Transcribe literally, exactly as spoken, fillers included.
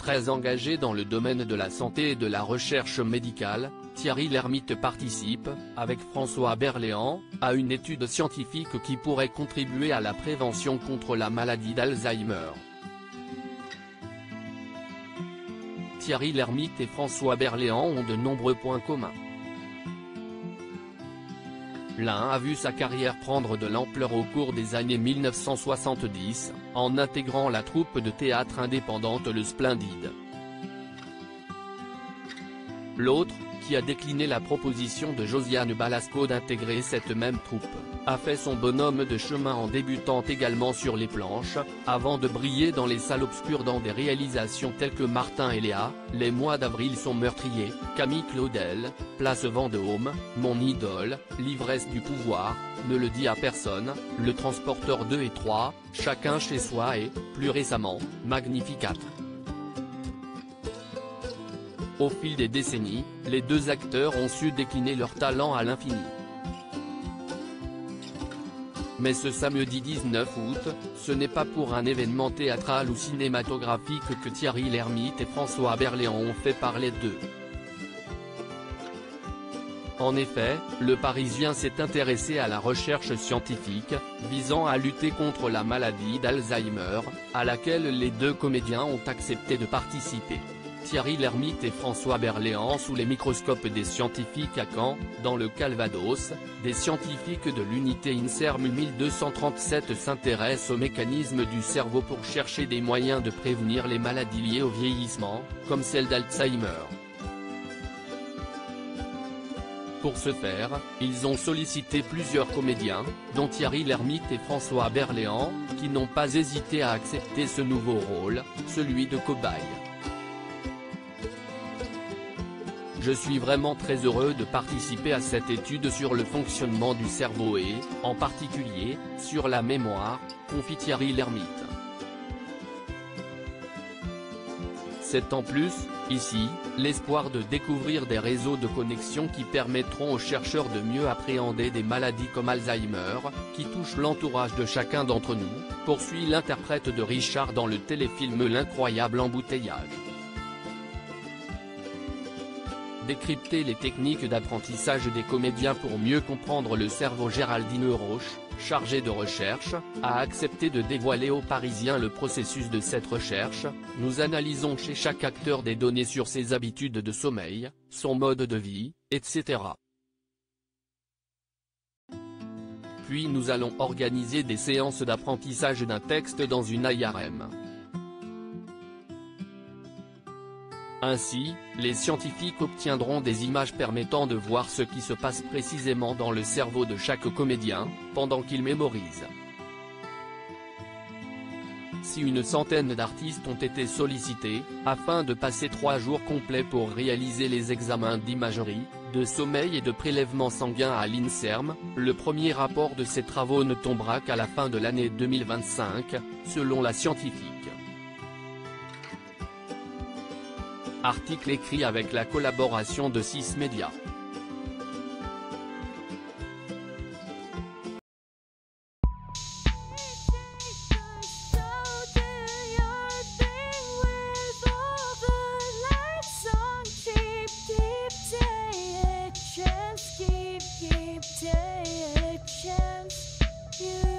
Très engagé dans le domaine de la santé et de la recherche médicale, Thierry Lhermitte participe, avec François Berléand, à une étude scientifique qui pourrait contribuer à la prévention contre la maladie d'Alzheimer. Thierry Lhermitte et François Berléand ont de nombreux points communs. L'un a vu sa carrière prendre de l'ampleur au cours des années mille neuf cent soixante-dix, en intégrant la troupe de théâtre indépendante Le Splendide. L'autre, qui a décliné la proposition de Josiane Balasco d'intégrer cette même troupe, a fait son bonhomme de chemin en débutant également sur les planches, avant de briller dans les salles obscures dans des réalisations telles que Martin et Léa, Les mois d'avril sont meurtriers, Camille Claudel, Place Vendôme, Mon idole, L'ivresse du pouvoir, Ne le dis à personne, Le transporteur deux et trois, Chacun chez soi et, plus récemment, Magnificat. Au fil des décennies, les deux acteurs ont su décliner leur talent à l'infini. Mais ce samedi dix-neuf août, ce n'est pas pour un événement théâtral ou cinématographique que Thierry Lhermitte et François Berléand ont fait parler d'eux. En effet, le Parisien s'est intéressé à la recherche scientifique, visant à lutter contre la maladie d'Alzheimer, à laquelle les deux comédiens ont accepté de participer. Thierry Lhermitte et François Berléand sous les microscopes des scientifiques à Caen, dans le Calvados, des scientifiques de l'unité INSERM mille deux cent trente-sept s'intéressent aux mécanismes du cerveau pour chercher des moyens de prévenir les maladies liées au vieillissement, comme celle d'Alzheimer. Pour ce faire, ils ont sollicité plusieurs comédiens, dont Thierry Lhermitte et François Berléand, qui n'ont pas hésité à accepter ce nouveau rôle, celui de cobaye. Je suis vraiment très heureux de participer à cette étude sur le fonctionnement du cerveau et, en particulier, sur la mémoire, confie Thierry Lhermitte. C'est en plus, ici, l'espoir de découvrir des réseaux de connexion qui permettront aux chercheurs de mieux appréhender des maladies comme Alzheimer, qui touchent l'entourage de chacun d'entre nous, poursuit l'interprète de Richard dans le téléfilm L'incroyable embouteillage. Décrypter les techniques d'apprentissage des comédiens pour mieux comprendre le cerveau. Géraldine Roche, chargée de recherche, a accepté de dévoiler aux Parisiens le processus de cette recherche. Nous analysons chez chaque acteur des données sur ses habitudes de sommeil, son mode de vie, et cetera. Puis nous allons organiser des séances d'apprentissage d'un texte dans une I R M. Ainsi, les scientifiques obtiendront des images permettant de voir ce qui se passe précisément dans le cerveau de chaque comédien, pendant qu'il mémorise. Si une centaine d'artistes ont été sollicités, afin de passer trois jours complets pour réaliser les examens d'imagerie, de sommeil et de prélèvement sanguin à l'INSERM, le premier rapport de ces travaux ne tombera qu'à la fin de l'année deux mille vingt-cinq, selon la scientifique. Article écrit avec la collaboration de six médias. You